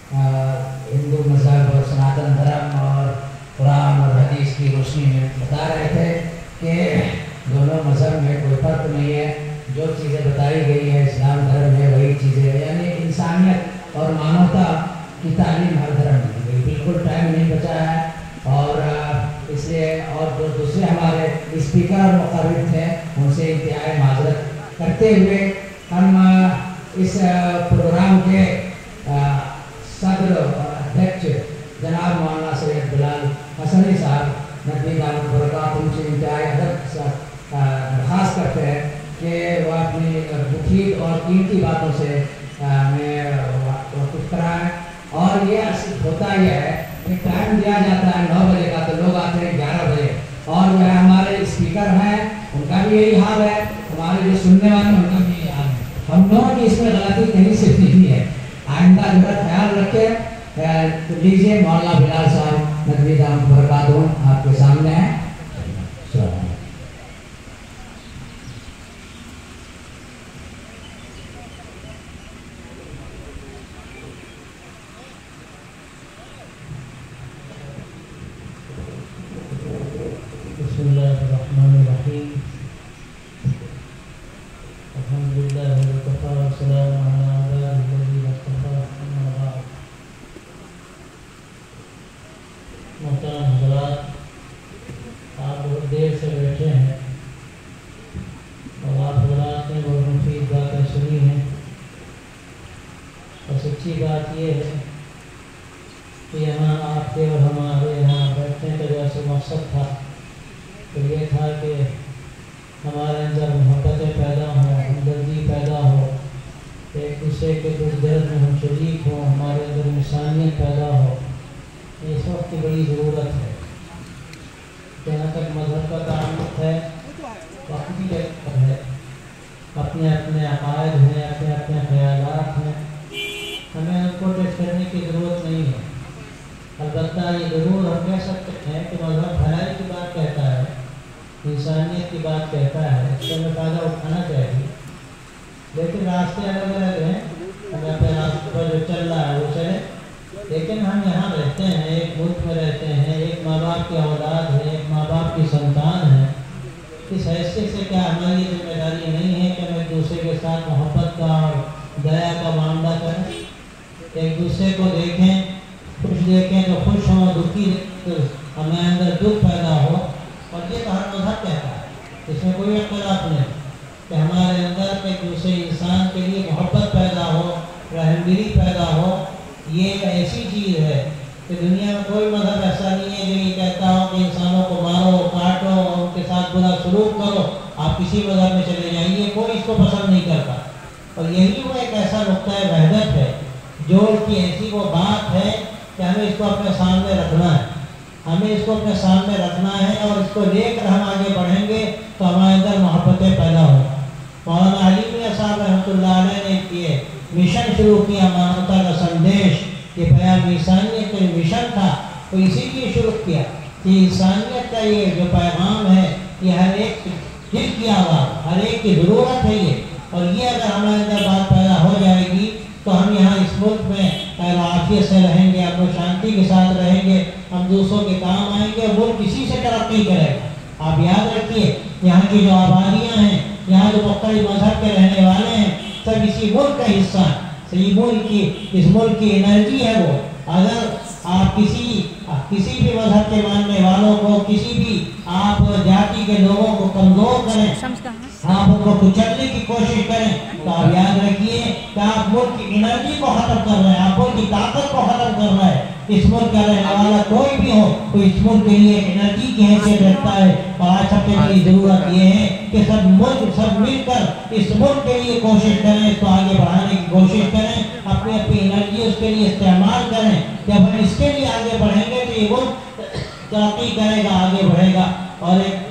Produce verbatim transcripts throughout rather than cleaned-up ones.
हिंदू मज़हब और सनातन धर्म और कुरान और हदीस की रोशनी में बता रहे थे कि दोनों मज़हब में कोई फ़र्क नहीं है, जो चीज़ें बताई गई है इस्लाम धर्म में वही चीज़ें, यानी इंसानियत और मानवता की तालीम हर धर्म में दी गई। बिल्कुल टाइम नहीं बचा है और इसलिए और जो दूसरे हमारे स्पीकर और मुक़र्रिर थे उनसे इंतहाई माज़रत करते हुए हम इस प्रोग्राम के सदर और अध्यक्ष जनाब मौलाना सैयद बिलाल हसनी साहब नबी दामद बरकातुहू उनसे इंतहाई अदब दरख्वास्त करते हैं कि वह अपनी मुफीद और कीमती बातों से हमें वाकिफ़ कराएँ। और ये होता यह है कि टाइम दिया जाता है नौ बजे का, तो लोग आते हैं ग्यारह बजे, और जो है हमारे स्पीकर हैं उनका भी यही हाल है, हमारे जो सुनने वाले उनका भी यही हाल है। हम दोनों की इसमें गलती कहीं से नहीं है। आइंदा जो है ख्याल रखें। तो लीजिए मौलाना बिलाल साहब नबी दामद बरकातुहू आपके सामने हैं। बिस्मिल्लाहिर्रहमानिर्रहीम। अल्हम्दुलिल्लाहि वकफ़ा वस्सलामु अला इबादिहिल्लज़ीना इस्तफ़ा अम्मा बअद। मोहतरम हज़रात, आप बहुत देर से बैठे हैं और आप हज़रात ने बहुत मुफीद बातें सुनी हैं। और सच्ची बात ये है कि यहाँ आपके और हमारे यहाँ बैठने का जो असल मकसद था तो ये था कि हमारे अंदर मोहब्बतें पैदा हों, हमदर्दी पैदा हो, एक दूसरे के दुख दर्द में हम शरीक हों, हमारे अंदर इंसानियत पैदा हो। इस वक्त की बड़ी ज़रूरत है। जहाँ तक मज़हब का ताल्लुक़ है वक्ती पर है, अपने अपने अक़ायद हैं, अपने अपने ख़यालात हैं, हमें उनको टेस्ट करने की ज़रूरत नहीं है। अलबत्ता ये ज़रूर हम कह सकते हैं कि मज़हब भलाई की बात कहता है, इंसानियत की बात कहता है, इससे हमें फ़ायदा उठाना चाहिए। लेकिन रास्ते अलग अलग हैं, हमें अपने रास्ते पर जो चल रहा है वो चले। लेकिन हम यहाँ रहते हैं, एक मुल्क में रहते हैं, एक माँ बाप की औलाद है, एक माँ बाप की संतान है। इस हैसियत से क्या हमारी जिम्मेदारी नहीं है कि हम एक दूसरे के साथ मोहब्बत का और दया का मामला करें, एक दूसरे को देखें, खुश देखें तो खुश हों, दुखी तो हमें अंदर दुख पैदा हो। और ये तो हर मज़हब कहता है, इसमें कोई इख्तिलाफ नहीं कि हमारे अंदर एक दूसरे इंसान के लिए मोहब्बत पैदा हो, रहमदिली पैदा हो। ये ऐसी चीज़ है कि दुनिया में कोई मज़हब ऐसा नहीं है जो ये कहता हो कि इंसानों को मारो, काटो और उनके साथ बुरा सलूक करो, आप किसी मज़हब में चले जाइए, कोई इसको पसंद नहीं करता। और यही वो एक ऐसा नुक्ता वहदत है जो कि ऐसी वो बात है कि हमें इसको अपने सामने रखना है, हमें इसको अपने सामने रखना है और इसको लेकर हम आगे बढ़ेंगे तो हमारे अंदर मोहब्बतें पैदा हों। मौलाना अली मियां साहब रहमतुल्लाह अलैह ने ये मिशन शुरू किया, मानवता का संदेश, ये बयान इंसानियत का मिशन था, तो इसी लिए शुरू किया कि इंसानियत का ये जो पैगाम है ये हर एक दिल की आवाज़, हर एक की ज़रूरत है ये। और ये अगर हमारे अंदर बात पैदा हो जाएगी तो हम यहाँ इस मुल्क में आफियत से रहेंगे, अपनी शांति के साथ रहेंगे, हम दूसरों के काम आएंगे, वो किसी से तरक्की करेगा। आप याद रखिए, यहाँ की जो आबादियाँ हैं, यहाँ जो मुख्तलिफ मज़हब के रहने वाले हैं, सब इसी मुल्क का हिस्सा है। तो ये मुल्क की इस मुल्क की एनर्जी है वो। अगर आप किसी किसी भी मज़हब के मानने वालों को, किसी भी आप जाति के लोगों को कमज़ोर करें, आप उनको कुचलने की कोशिश करें, तो आप याद रखिए कि आप मुल्क की एनर्जी को ख़त्म कर रहे हैं, आप मुल्क की ताकत को ख़त्म कर रहे हैं। इस मुल्क का रहने वाला कोई भी हो तो इस मुल्क के लिए एनर्जी की हैसियत रखता है। और आज सबसे बड़ी ज़रूरत ये है कि सब मुल्क सब मिलकर इस मुल्क के लिए कोशिश करें, इसको आगे बढ़ाने की कोशिश करें, अपनी अपनी एनर्जी उसके लिए इस्तेमाल करें। जब हम इसके लिए आगे बढ़ेंगे तो ये मुल्क तरक्की करेगा, आगे बढ़ेगा और एक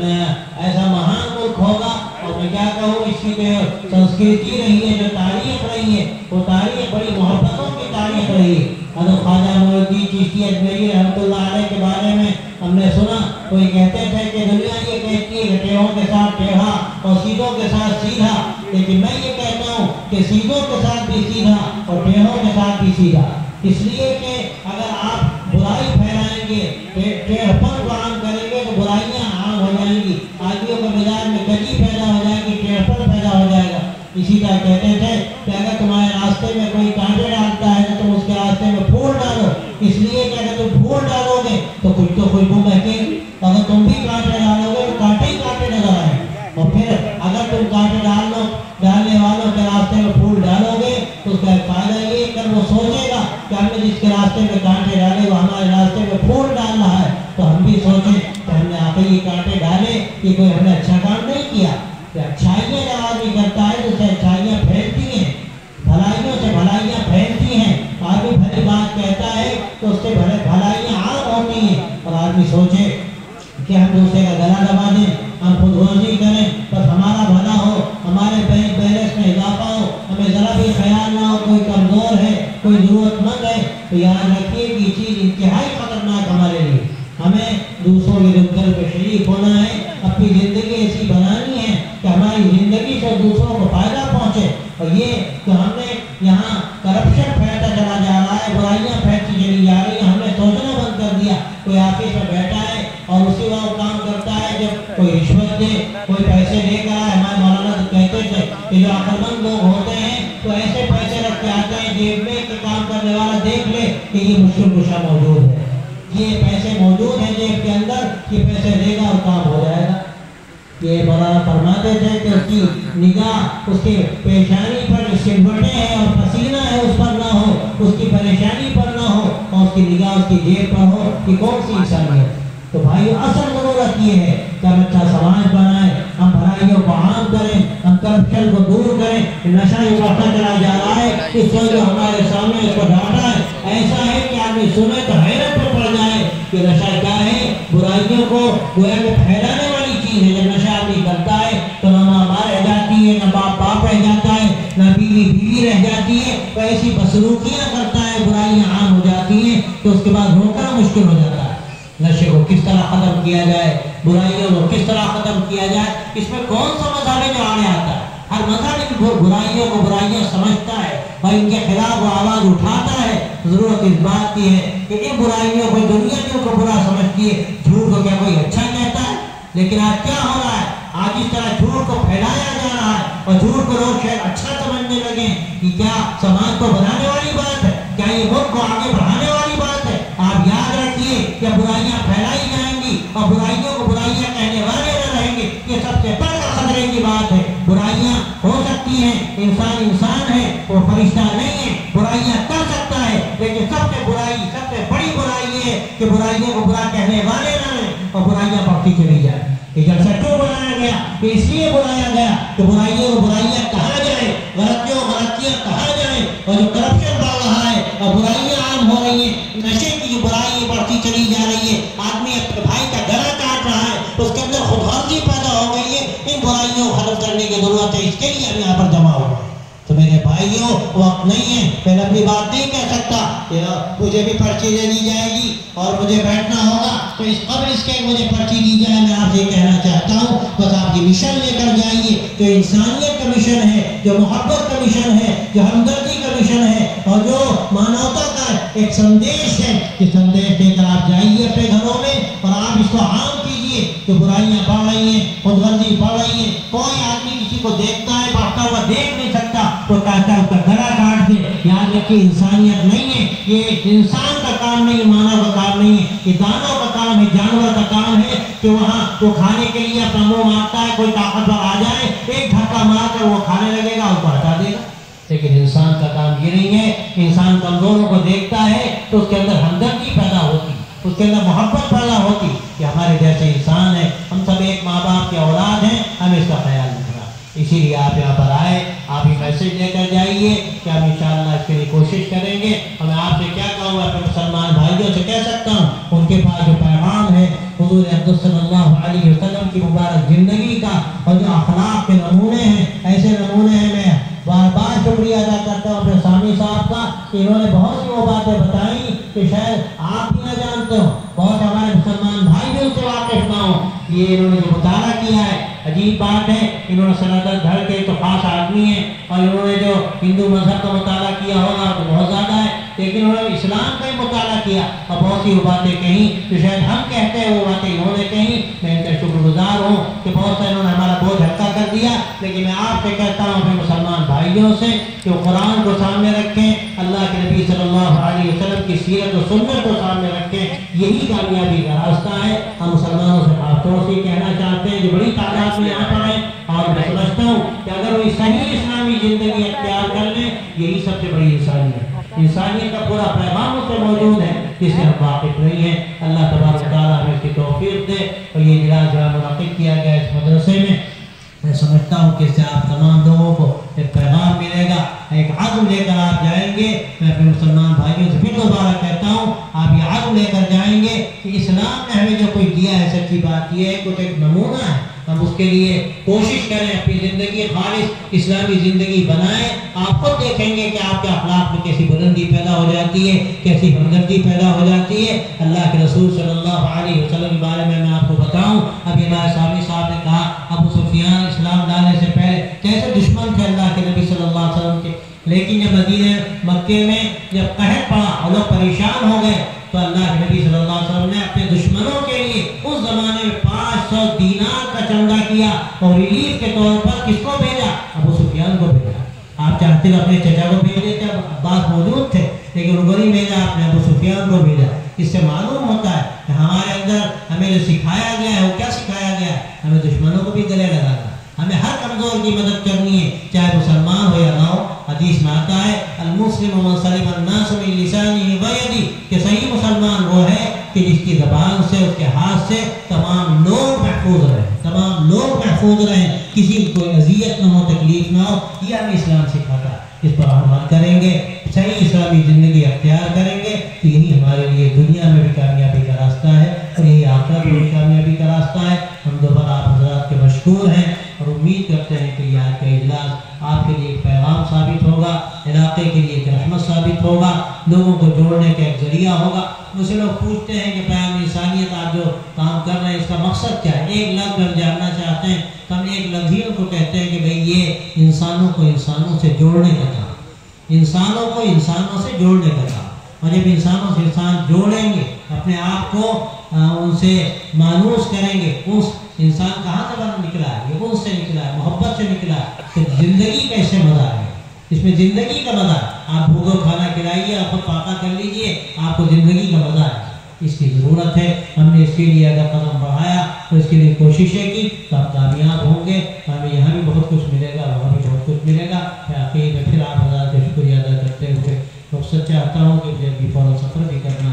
ऐसा महान मुल्क होगा। और मैं क्या कहूँ, इसकी जो संस्कृति रही है, जो तारीख रही है, वो तारीख बड़ी मोहब्बतों की तारीख रही है। हज़रत ख्वाजा मोइनुद्दीन चिश्ती अजमेरी रहमतुल्लाह अलैह के बारे में हमने सुना, तो ये कहते थे कि दुनिया ये कहती है कि टेढ़ों के साथ टेढ़ा और सीधों के साथ सीधा, लेकिन मैं ये कहता हूँ कि सीधों के साथ भी सीधा और टेढ़ों के साथ भी सीधा। اس لیے کہ اگر آپ برائی پھیلائیں گے، ٹیڑھپن کو عام کریں گے تو برائیاں عام ہو جائیں گی، آدمیوں کے مزاج میں کجی پیدا ہو جائے گی، ٹیڑھپن پیدا ہو جائے گا۔ اسی طرح کہتے تھے کہ اگر تمہارے راستے میں کوئی کانٹے ڈالتا ہے تو تم اس کے راستے میں پھول ڈالو، اس لیے کہ اگر تم پھول ڈالو گے تو کچھ تو خوشبو مہکے گی، اگر تم بھی کانٹے ڈالو گے تو کانٹے ہی کانٹے نظر آئیں گے۔ اور پھر اگر تم کانٹے ڈال لو ڈالنے والوں کے راستے میں پھول ڈالو گے تو اس کا ایک فائدہ یہ کہ وہ سوچے گا کہ ہم نے جس کے راستے میں کانٹے ڈالے وہ ہمارے راستے میں پھول ڈال رہا ہے، تو ہم بھی سوچیں کہ ہم نے آپ یہ کانٹے ڈالے، یہ کوئی ہم نے اچھا کام نہیں کیا۔ کہ اچھائیاں جب آدمی کرتا ہے تو اسے اچھائیاں پھیلتی ہیں، بھلائیوں سے بھلائیاں پھیلتی ہیں، آدمی بھلی بات کہتا ہے تو اس سے بھلائیاں عام ہوتی ہیں۔ اور آدمی سوچے کہ ہم دوسرے کا گلا دبا دیں، ہم خود غرضی کریں، بس ہمارا بھلا ہو، ہمارے بینک بیلنس میں اضافہ ہو، ہمیں ذرا بھی خیال نہ ہو کوئی کمزور ہے، کوئی ضرورت مند ہے، تو یاد رکھیے کہ یہ چیز انتہائی خطرناک ہمارے لیے۔ ہمیں دوسروں کے دکھ درد میں شریک ہونا ہے، اپنی زندگی ایسی بنانی ہے کہ ہماری زندگی سے دوسروں کو فائدہ پہنچے۔ اور یہ کہ ہم نے یہاں کرپشن پھیلتا چلا جا رہا ہے، برائیاں پھیلتی چلی جا رہی ہیں، ہم نے سوچنا بند کر دیا۔ کوئی آفس میں بیٹھا ہے اور اسی وقت کام کرتا ہے جب کوئی رشوت دے، کوئی پیسے لے کر آئے۔ ہمارے مولانا کہتے تھے کہ جو عقل مند لوگ ہوتے ہیں تو ایسے پیسے رکھ کے آتے ہیں جیب میں کہ کام کرنے والا دیکھ لے کہ یہ مشکل کشا موجود ہے، یہ پیسے موجود ہیں جیب کے اندر، یہ پیسے دے گا اور کام ہو جائے گا۔ یہ مولانا فرماتے تھے کہ اس کی نگاہ اس کے پیشانی پر جو سلوٹے ہیں اور پسینہ ہے اس پر نہ ہو، اس کی پریشانی پر نہ ہو، اور اس کی نگاہ اس کی جیب پر ہو کہ کون سی انسانیت۔ تو بھائی اصل ضرورت یہ ہے کہ ہم اچھا سماج بنائیں، ہم بھلائیوں کو عام کریں، ہم کرپشن کو دور کریں۔ نشہ ہی بڑھتا چلا جا رہا ہے، اس وقت جو ہمارے سامنے اس کو ڈانٹا ہے، ایسا ہے کہ آدمی سنے تو حیرت پہ پڑ جائے کہ نشہ کیا ہے، برائیوں کو گویا کہ پھیلانے والی چیز ہے۔ جب نشہ آدمی کرتا ہے تو نہ ماں ماں رہ جاتی ہے، نہ باپ باپ رہ جاتا ہے، نہ بیوی بیوی رہ جاتی ہے، تو ایسی بسلوکیاں کرتا ہے، برائیاں عام ہو جاتی ہیں، تو اس کے بعد روکنا مشکل ہو جاتا ہے۔ نشے کو کس طرح ختم کیا جائے، برائیوں کو کس طرح ختم کیا جائے، اس میں کون سا مذہب ہے جو آنے آتا ہے؟ ہر مذہب ان برائیوں کو برائیاں سمجھتا ہے اور ان کے خلاف وہ آواز اٹھاتا ہے۔ ضرورت اس بات کی ہے کہ ان برائیوں کو دنیا جو کو برا سمجھتی ہے، جھوٹ کو کیا کوئی اچھا کہتا ہے؟ لیکن آج کیا ہو رہا ہے، آج اس طرح جھوٹ کو پھیلایا جا رہا ہے اور جھوٹ کو لوگ شاید اچھا سمجھنے لگے کہ کیا سماج کو بنانے والی بات ہے، کیا یہ ملک کو آگے بڑھانے والی بات ہے۔ آپ یاد رکھیے کہ برائیاں پھیلائی جائیں گی اور برائیوں کو برائیاں کہنے والے نہ رہیں گے، یہ سب سے بڑا خطرے کی بات ہے۔ برائیاں ہو سکتی ہیں، انسان انسان ہے، وہ فرشتہ نہیں ہے، برائیاں کر سکتا ہے، لیکن سب سے برائی سب سے بڑی برائی یہ ہے کہ برائیوں کو برا کہنے والے نہ رہیں اور برائیاں بڑھتی چلی جائیں۔ یہ جب سے کیوں بنایا گیا کہ اس لیے بنایا گیا کہ برائیوں کو برائیاں کہا جائے، غلطیوں کو غلطیاں کہا جائے، اور جو کرپشن بڑھ رہا ہے اور برائیاں عام ہو رہی ہیں، نشے کی جو برائی بڑھتی چلی جا رہی ہے، آدمی اپنے بھائی کا گلا کاٹ رہا ہے، اس کے اندر خود غرضی پیدا ہو گئی ہے، ان برائیوں کو ختم کرنے کی ضرورت ہے، اس کے لیے ہم یہاں پر جمع ہو گئے۔ تو میرے بھائیوں وقت نہیں ہے، میں اپنی بات نہیں کہہ سکتا کہ مجھے بھی پرچی دے دی جائے گی اور مجھے بیٹھنا ہوگا تو اس قبل اس کے مجھے پرچی دی جائے۔ میں آپ سے کہنا چاہتا ہوں بس آپ کی مشن لے کر جائیے، جو انسانیت کا مشن ہے، جو محبت کا مشن ہے، جو ہمدردی کا مشن ہے، اور جو مانوتا کا ایک سندیش ہے، یہ سندیش دے کر آپ جائیے اپنے گھروں میں اور آپ اس کو عام کیجیے۔ جو برائیاں بڑھ رہی ہیں، خود غرضی بڑھ رہی ہیں، کوئی آدمی کسی کو دیکھتا ہے بڑھتا ہوا دیکھ نہیں سکتا تو کہتا ہے اس کا گلا کاٹ دے۔ یاد رکھیے انسانیت نہیں ہے، یہ انسان کا کام نہیں، مانو کا کام نہیں ہے، یہ دانوں کا کام ہے، جانور کا کام ہے کہ وہاں وہ کھانے کے لیے اپنا منہ مارتا ہے، کوئی طاقتور آ جائے ایک دھکا مار کر وہ کھانے لگے گا، اس کو ہٹا دے گا۔ لیکن انسان کا کام یہ نہیں ہے، انسان کمزوروں کو دیکھتا ہے تو اس کے اندر ہمدردی پیدا ہوتی، اس کے اندر محبت پیدا ہوتی کہ ہمارے جیسے انسان ہے، ہم سب ایک ماں باپ کے اولاد ہیں، ہمیں اس کا خیال رکھنا۔ اسی لیے آپ یہاں پر آئے، آپ یہ میسج لے کر جائیے کہ ہم انشاءاللہ اس کے لیے کوشش کریں گے۔ اور میں آپ سے کیا کہوں گا، اپنے مسلمان بھائیوں سے کہہ سکتا ہوں، ان کے پاس جو پیغام ہے حضور اقدس صلی اللہ علیہ وسلم کی مبارک زندگی کا اور جو اخلاق کے نمونے ہیں، ایسے نمونے ہیں، میں بار بار شکریہ ادا کرتا ہوں اپنے سامی صاحب کا کہ انہوں نے بہت سی وہ باتیں بتائیں کہ شاید آپ بھی نہ جانتے ہو، بہت ہمارے مسلمان بھائی بھی ان سے واقف نہ ہوں۔ یہ انہوں نے جو مطالعہ کیا ہے عجیب بات ہے، انہوں نے سنتر دھڑ کے تو خاص آدمی ہیں، اور انہوں نے جو ہندو مذہب کا مطالعہ کیا ہوگا تو بہت زیادہ ہے، لیکن انہوں نے اسلام کا ہی مطالعہ کیا اور بہت سی وہ باتیں کہیں جو شاید ہم کہتے ہیں وہ باتیں انہوں نے کہیں۔ میں ان کا شکر گزار ہوں کہ بہت سے انہوں نے ہمارا بوجھ ہلکا کر دیا، لیکن میں آپ سے کہتا ہوں اپنے مسلمان بھائیوں سے کہ وہ قرآن کو سامنے رکھیں، اللہ کے نبی صلی اللہ علیہ وسلم کی سیرت و سنت کو سامنے رکھیں، یہی کامیابی کا راستہ ہے۔ ہم مسلمانوں سے خاص طور سے کہنا چاہتے ہیں جو بڑی تعداد میں یہاں پر ہیں، اور میں سمجھتا ہوں کہ اگر وہ صحیح اسلامی زندگی اختیار کر لیں یہی سب سے بڑی انسانیت ہے۔ انسانیت کا پورا پیغام اس سے موجود ہے جس سے ہم واقف نہیں ہیں۔ اللہ تبارک و تعالیٰ ہمیں اس کی توفیق دے، اور یہ اجلاس جہاں منعقد کیا گیا اس مدرسے میں، میں سمجھتا ہوں کہ اس سے آپ تمام لوگوں کو ایک پیغام ملے گا، ایک عزم لے کر آپ جائیں گے۔ میں اپنے مسلمان بھائیوں سے پھر دوبارہ کہتا ہوں آپ یہ عزم لے کر جائیں گے کہ اسلام نے ہمیں جو کوئی دیا ہے، سچی بات یہ ہے کچھ ایک نمونہ ہے، ہم اس کے لیے کوشش کریں، اپنی زندگی خالص اسلامی زندگی بنائیں۔ آپ خود دیکھیں گے کہ آپ کے اخلاق میں کیسی بلندی پیدا ہو جاتی ہے، کیسی ہمدردی پیدا ہو جاتی ہے۔ اللہ کے رسول صلی اللہ علیہ وسلم کے بارے میں میں آپ کو بتاؤں، ابھی ہمارے سامنے صاحب نے کہا ابو سفیان اسلام لانے سے پہلے کیسے دشمن تھے اللہ کے نبی صلی اللہ علیہ وسلم کے، لیکن جب مدینہ مکے میں جب قحط پڑا اور لوگ پریشان ہو گئے تو اللہ کے نبی صلی اللہ علیہ وسلم نے اپنے دشمنوں کے لیے اس زمانے میں پانچ سو دینار کا چندہ کیا اور ریلیف کے طور پر کس کو بھیجا؟ ابو سفیان کو بھیجا۔ آپ چاہتے ہیں اپنے چچا کو بھیج دیتے، عباس موجود تھے لیکن ان کو نہیں بھیجا، آپ نے ابو سفیان کو بھیجا۔ اس سے معلوم ہوتا ہے کہ ہمارے اندر ہمیں جو سکھایا گیا ہے وہ کیا سکھایا گیا ہے، ہمیں دشمنوں کو بھی گلے لگانا، ہمیں ہر کمزور کی مدد کرنی ہے، چاہے مسلمان ہو یا نہ ہو۔ حدیث میں آتا ہے المسلم من سلم الناس من لسانه ويده، کہ صحیح مسلمان وہ ہے کہ جس کی زبان سے، اس کے ہاتھ سے تمام لوگ محفوظ رہیں، تمام لوگ محفوظ رہیں، کسی کو کوئی اذیت نہ ہو، تکلیف نہ ہو۔ یہ ہمیں اسلام سکھاتا ہے، اس پر ہم عمل کریں گے، صحیح اسلامی زندگی اختیار کریں گے تو یہی ہمارے لیے دنیا میں بھی کامیابی کا راستہ ہے اور یہی آخرت میں بھی کامیابی کا راستہ ہے۔ ہم دوبارہ آپ حضرات کے مشکور ہیں اور امید کرتے ہیں کہ یہ آج کا اجلاس آپ کے لیے ایک پیغام ثابت ہوگا، علاقے کے لیے ایک رحمت ثابت ہوگا، لوگوں کو جوڑنے کا ایک ذریعہ ہوگا۔ مجھ سے لوگ پوچھتے ہیں کہ پیام انسانیت آپ جو کام کر رہے ہیں اس کا مقصد کیا ہے؟ ایک لفظ ہم جاننا چاہتے ہیں تو ہم ایک لفظ ہی ان کو کہتے ہیں کہ بھئی یہ انسانوں کو انسانوں سے جوڑنے کا کام، انسانوں کو انسانوں سے جوڑنے کا کام۔ اور جب انسانوں سے انسان جوڑیں گے، اپنے آپ کو ان سے مانوس کریں گے، اس انسان کہاں سے بنا نکلا ہے؟ یہ ان سے نکلا ہے، محبت سے نکلا ہے، تو زندگی کا اس سے مزہ ہے، اس میں زندگی کا مزہ ہے۔ آپ بھوکو کھانا کھلائیے، آپ خود پاکا کر لیجئے، آپ کو زندگی کا مزہ ہے، اس کی ضرورت ہے۔ ہم نے اس کے لیے اگر قدم بڑھایا تو اس کے لیے کوششیں کی تو ہم کامیاب ہوں گے، ہمیں یہاں بھی بہت کچھ ملے گا، وہاں بھی بہت کچھ ملے گا۔ آخر میں پھر آپ حضرات کا شکریہ ادا کرتے ہوئے رخصت چاہتا ہوں کہ مجھے ابھی فوراً سفر بھی کرنا